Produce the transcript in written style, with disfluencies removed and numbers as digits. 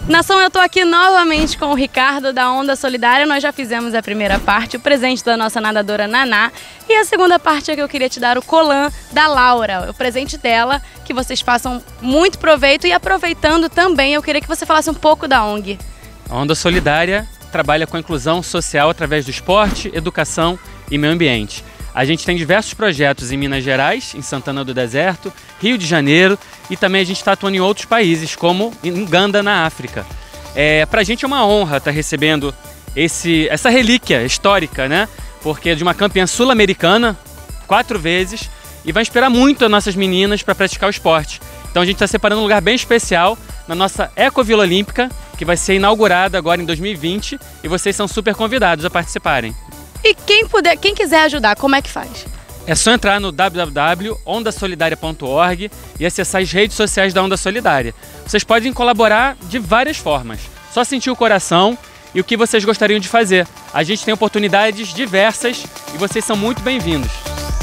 Nação, eu tô aqui novamente com o Ricardo da Onda Solidária. Nós já fizemos a primeira parte, o presente da nossa nadadora Naná. E a segunda parte é que eu queria te dar o colan da Laura, o presente dela, que vocês façam muito proveito. E aproveitando também, eu queria que você falasse um pouco da ONG. A Onda Solidária trabalha com a inclusão social através do esporte, educação e meio ambiente. A gente tem diversos projetos em Minas Gerais, em Santana do Deserto, Rio de Janeiro e também a gente está atuando em outros países, como em Uganda, na África. Para a gente é uma honra estar recebendo essa relíquia histórica, né? Porque é de uma campeã sul-americana, 4 vezes, e vai inspirar muito as nossas meninas para praticar o esporte. Então a gente está separando um lugar bem especial na nossa Ecovila Olímpica, que vai ser inaugurada agora em 2020, e vocês são super convidados a participarem. E quem quiser ajudar, como é que faz? É só entrar no www.ondasolidaria.org e acessar as redes sociais da Onda Solidária. Vocês podem colaborar de várias formas. Só sentir o coração e o que vocês gostariam de fazer. A gente tem oportunidades diversas e vocês são muito bem-vindos.